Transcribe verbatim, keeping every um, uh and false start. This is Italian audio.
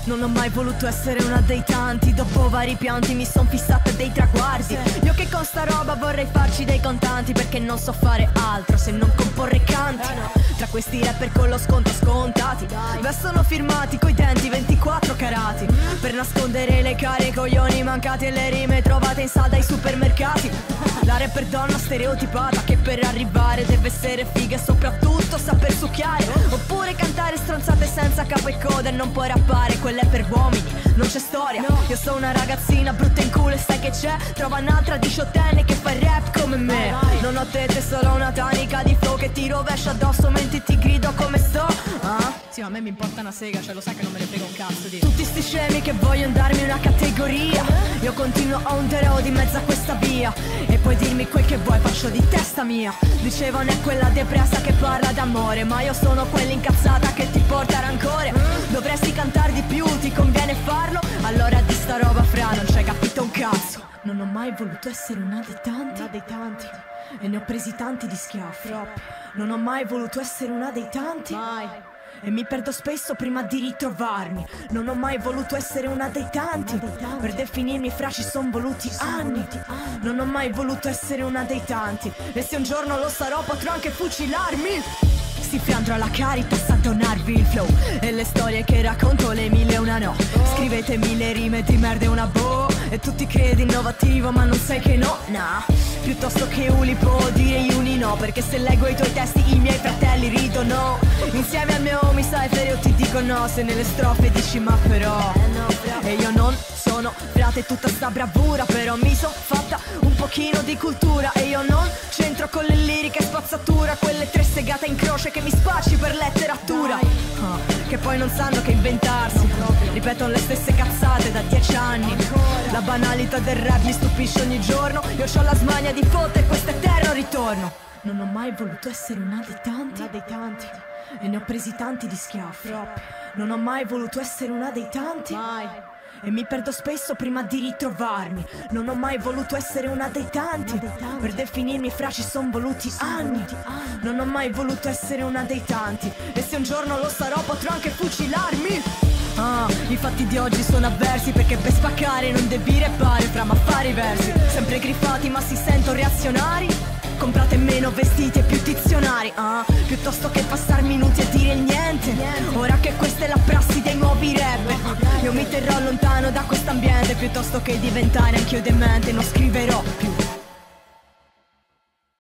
Non ho mai voluto essere una dei tanti. Dopo vari pianti mi son fissata dei traguardi. Io che con sta roba vorrei farci dei contanti, perché non so fare altro se non comporre canti. Tra questi rapper con lo sconto scontati vestono firmati coi denti ventiquattro carati, per nascondere le care e coglioni mancati e le rime trovate in salda ai supermercati. La rapper donna stereotipata che per arrivare deve essere figa e soprattutto saper succhiare, oppure cantare stronzate senza capo e coda e non puoi rappare. Quella è per uomini, non c'è storia. Io sono una ragazzina brutta in culo e sai che c'è? Trova un'altra diciottenne che fa rap come me. Non ho tette, solo una tanica di flow che ti rovescia addosso mentre ti grido come sto. Ah? Sì, ma a me mi importa una sega, cioè lo sai che non me ne frega un cazzo di tutti sti scemi che vogliono darmi una categoria. Io continuo a ondero di mezzo a questa via, e puoi dirmi quel che vuoi, faccio di testa mia. Dicevano è quella depressa che parla d'amore, ma io sono quella incazzata che ti porta rancore. Dovresti cantare di più, ti conviene farlo? Allora di sta roba fra non c'hai capito un cazzo. Non ho mai voluto essere una dei tanti, una dei tanti, e ne ho presi tanti di schiaffi. Troppi. Non ho mai voluto essere una dei tanti, mai, e mi perdo spesso prima di ritrovarmi. Non ho mai voluto essere una dei tanti, per definirmi fra ci son voluti anni. Non ho mai voluto essere una dei tanti, e se un giorno lo sarò potrò anche fucilarmi. Sti fiandro alla Caritas a donarvi il flow e le storie che racconto le mille e una no. Scrivete mille rime di merda e una boh, e tu ti credi innovativo ma non sai che no, nah. Piuttosto che Ulipo direi uni no, perché se leggo i tuoi testi i miei fratelli ridono. Insieme al mio mi sai io ti dico no, se nelle strofe dici ma però. E io non sono frate tutta sta bravura, però mi son fatta un pochino di cultura, e io non c'entro con le liriche spazzatura, quelle tre segate in croce che mi spacci per letteratura. uh, Che poi non sanno che inventarsi, ripetono le stesse cazzate da dieci anni. La banalità del rap mi stupisce ogni giorno. Io c'ho la smania di fottere questo eterno ritorno. Non ho mai voluto essere una dei tanti, una dei tanti, e ne ho presi tanti di schiaffi. Troppi. Non ho mai voluto essere una dei tanti, mai, e mi perdo spesso prima di ritrovarmi. Non ho mai voluto essere una dei tanti, per definirmi fra ci son voluti anni. Non ho mai voluto essere una dei tanti, e se un giorno lo sarò potrò anche fucilarmi. Ah, i fatti di oggi sono avversi, perché per spaccare non devi repare fra ma fare i versi. Sempre griffati ma si sentono reazionari. Comprate meno vestiti e più dizionari, ah, piuttosto che passare minuti a dire niente. Ora che questa è la prassi dei nuovi rapper, io mi terrò lontano da quest'ambiente, piuttosto che diventare anch'io demente. Non scriverò più